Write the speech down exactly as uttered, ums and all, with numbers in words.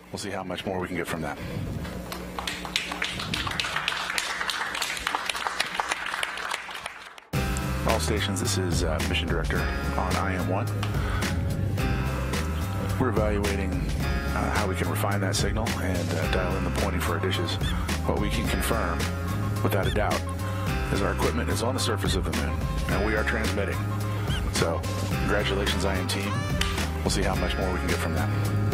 We'll see how much more we can get from that. All stations, this is uh, Mission Director on I M one. We're evaluating uh, how we can refine that signal and uh, dial in the pointing for our dishes. What we can confirm, without a doubt, is our equipment is on the surface of the moon, and we are transmitting. So, congratulations, I M team. We'll see how much more we can get from that.